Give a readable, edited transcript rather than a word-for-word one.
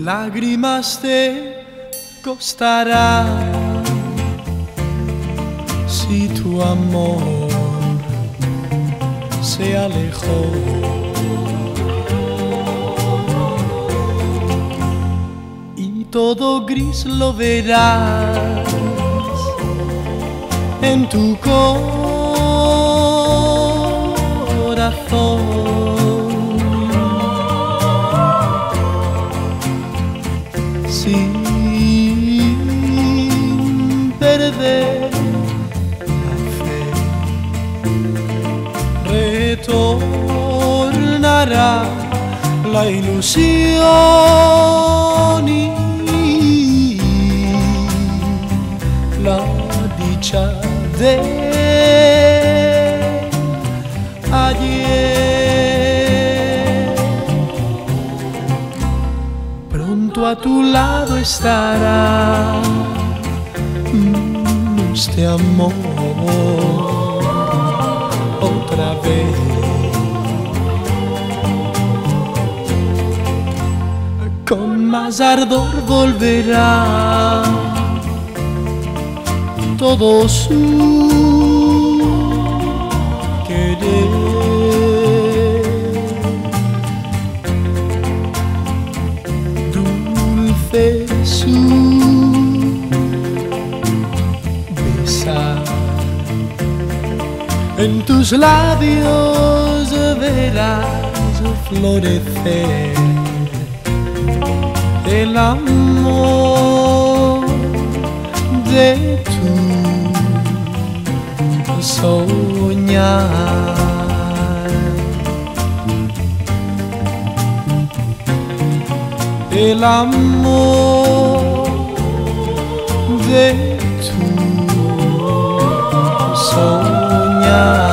lágrimas te costará si tu amor se alejó. Y todo gris lo verás en tu corazón. Sin perder la fe, retornará la ilusión y la dicha de ayer. Pronto a tu lado estará este amor otra vez. Con más ardor volverá todo su querer. Dulce su besar, en tus labios verás florecer el amor de tu soñar, el amor de tu soñar.